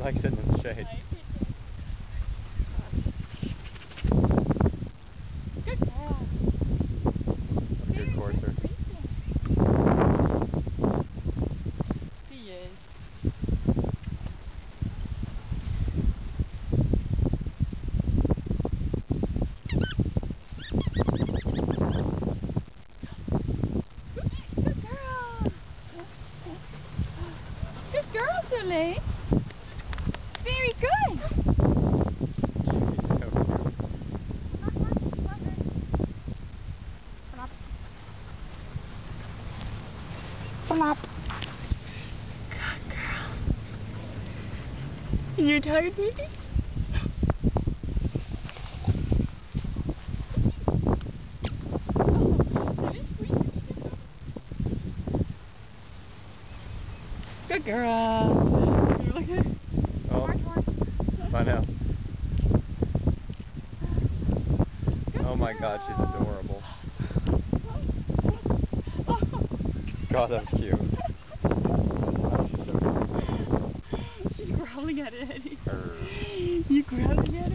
like sitting in the shade. Good girl. Good courser. He is. Good girl. Good girl, Soleil. Very good. Flop. Good girl. And you're tired, baby? Good girl. You're looking. Oh, I know. Oh my God, she's adorable. God, that was cute. Oh, she's so cute. She's growling at it, Eddie. You growling at it?